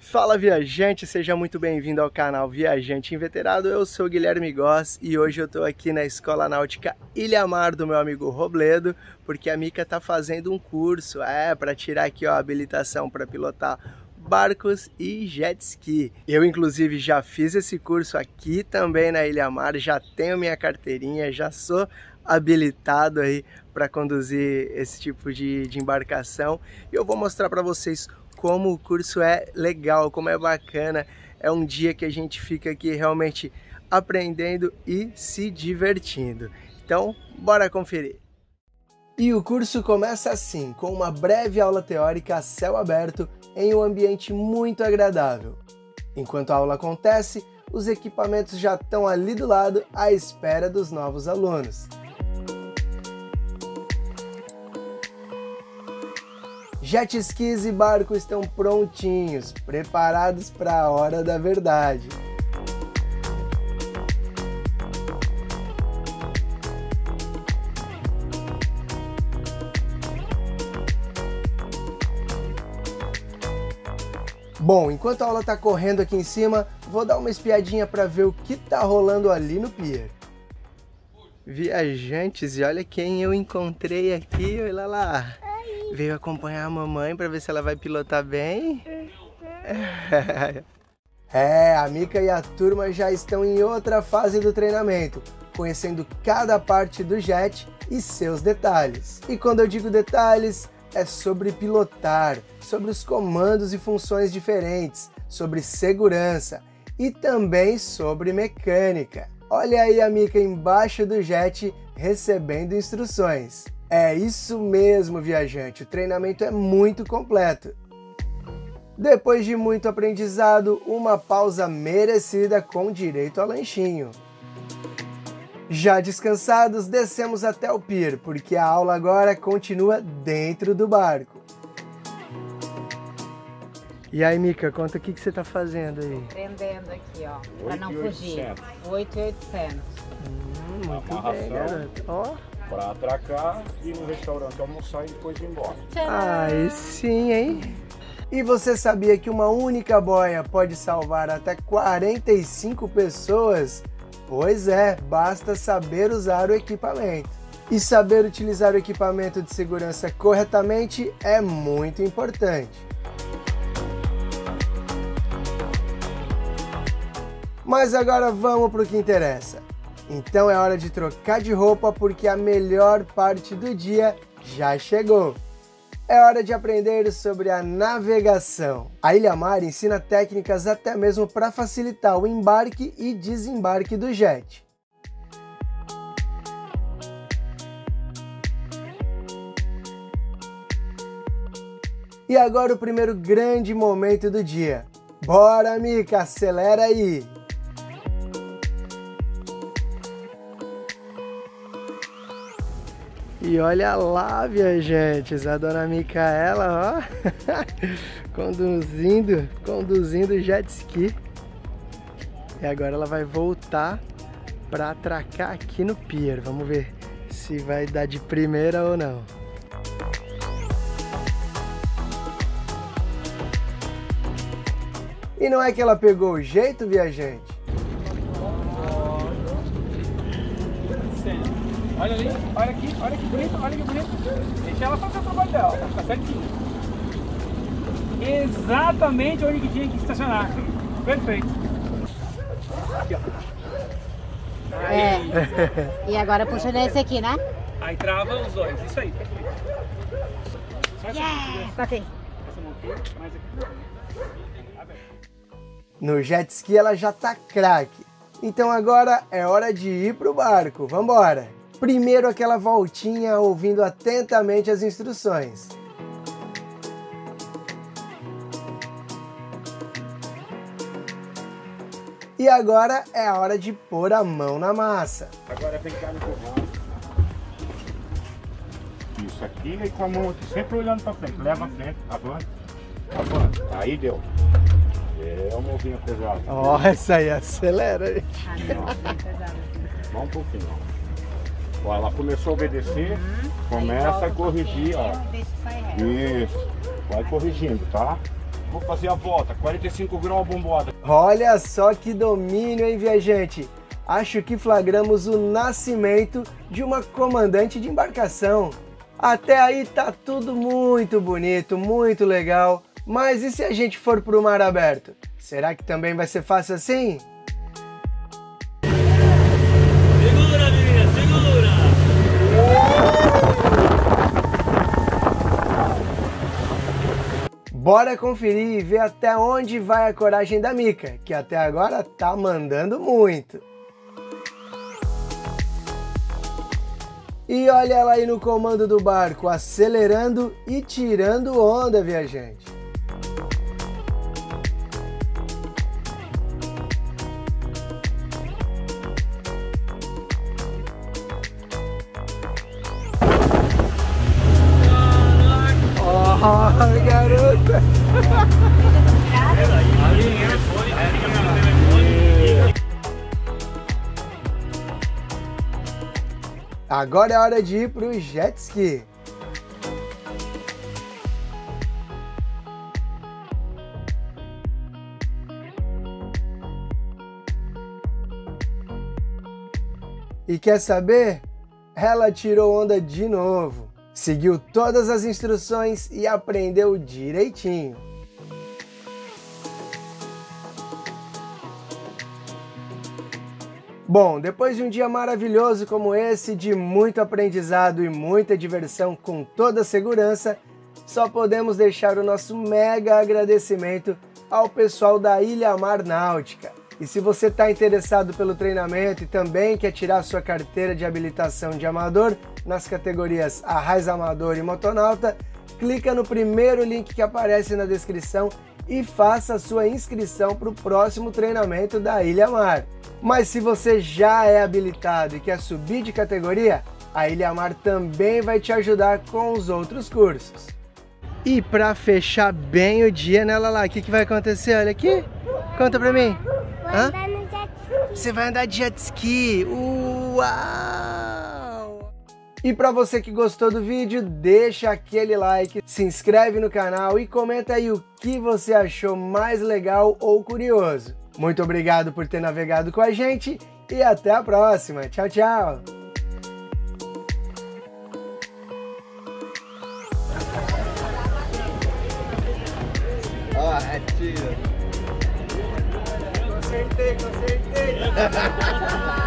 Fala viajante, seja muito bem-vindo ao canal Viajante Inveterado. Eu sou o Guilherme Goss e hoje eu tô aqui na Escola Náutica Ilhamar do meu amigo Robledo, porque a Mica tá fazendo um curso, para tirar aqui a habilitação para pilotar barcos e jet ski. Eu inclusive já fiz esse curso aqui também na Ilhamar, já tenho minha carteirinha, já sou habilitado aí para conduzir esse tipo de embarcação e eu vou mostrar para vocês como o curso é legal, como é bacana. É um dia que a gente fica aqui realmente aprendendo e se divertindo. Então, bora conferir. E o curso começa assim, com uma breve aula teórica a céu aberto em um ambiente muito agradável. Enquanto a aula acontece, os equipamentos já estão ali do lado à espera dos novos alunos. Jet skis e barcos estão prontinhos, preparados para a hora da verdade. Bom, enquanto a aula está correndo aqui em cima, vou dar uma espiadinha para ver o que está rolando ali no pier. Viajantes, e olha quem eu encontrei aqui, olha lá. Veio acompanhar a mamãe para ver se ela vai pilotar bem. A Mica e a turma já estão em outra fase do treinamento, conhecendo cada parte do jet e seus detalhes. E quando eu digo detalhes, é sobre pilotar, sobre os comandos e funções diferentes, sobre segurança e também sobre mecânica. Olha aí a Mica embaixo do jet recebendo instruções. É isso mesmo, viajante, o treinamento é muito completo. Depois de muito aprendizado, uma pausa merecida com direito a lanchinho. Já descansados, descemos até o pier, porque a aula agora continua dentro do barco. E aí, Mica, conta o que você tá fazendo aí. Prendendo aqui, ó, para não fugir. 8.800. Muito bem, garoto. Ó. Para atracar, ir no restaurante almoçar e depois ir embora. Aí sim, hein? E você sabia que uma única boia pode salvar até 45 pessoas? Pois é, basta saber usar o equipamento. E saber utilizar o equipamento de segurança corretamente é muito importante. Mas agora vamos para o que interessa. Então é hora de trocar de roupa porque a melhor parte do dia já chegou. É hora de aprender sobre a navegação. A Ilhamar ensina técnicas até mesmo para facilitar o embarque e desembarque do jet. E agora o primeiro grande momento do dia. Bora, Mica, acelera aí! E olha lá, viajantes, a dona Micaela, ó, conduzindo o jet ski. E agora ela vai voltar para atracar aqui no pier. Vamos ver se vai dar de primeira ou não. E não é que ela pegou o jeito, viajante? Olha ali, olha que bonito, olha que bonito. Deixa ela fazer o trabalho dela, vai ficar certinho. Exatamente onde que tinha que estacionar. Perfeito. Aqui, ó. Aí. E agora puxa nesse aqui, né? Aí trava os dois, isso aí. Tá aqui. Essa mão aqui, mais aqui. No jet ski ela já tá craque. Então agora é hora de ir pro barco. Vambora! Primeiro aquela voltinha ouvindo atentamente as instruções. E agora é a hora de pôr a mão na massa. Agora vem cá no empurrando. Isso aqui e com a mão aqui, sempre olhando para frente. Leva a frente, avança. Aí deu. É uma mãozinha pesada. Ó, essa aí acelera, gente. Vamos um pouquinho. Ó, ela começou a obedecer, começa a corrigir, ó. Isso, vai corrigindo, tá? Vou fazer a volta, 45 graus bombada. Olha só que domínio, hein, viajante? Acho que flagramos o nascimento de uma comandante de embarcação. Até aí tá tudo muito bonito, muito legal. Mas e se a gente for para o mar aberto? Será que também vai ser fácil assim? Segura, menina, segura! Bora conferir e ver até onde vai a coragem da Mica, que até agora tá mandando muito. E olha ela aí no comando do barco, acelerando e tirando onda, viajante. Oh, garota! Agora é hora de ir pro jet ski. E quer saber? Ela tirou onda de novo. Seguiu todas as instruções e aprendeu direitinho. Bom, depois de um dia maravilhoso como esse, de muito aprendizado e muita diversão com toda a segurança, só podemos deixar o nosso mega agradecimento ao pessoal da Ilhamar Náutica. E se você está interessado pelo treinamento e também quer tirar sua carteira de habilitação de amador nas categorias Arraiz Amador e Motonauta, clica no primeiro link que aparece na descrição e faça a sua inscrição para o próximo treinamento da Ilhamar. Mas se você já é habilitado e quer subir de categoria, a Ilhamar também vai te ajudar com os outros cursos. E para fechar bem o dia, né, Lala? O que vai acontecer? Olha aqui, conta pra mim. Vou andar no jet ski. Você vai andar de jet ski? Uau! E para você que gostou do vídeo, deixa aquele like, se inscreve no canal e comenta aí o que você achou mais legal ou curioso. Muito obrigado por ter navegado com a gente e até a próxima. Tchau, tchau! Ó, tira. Consertei.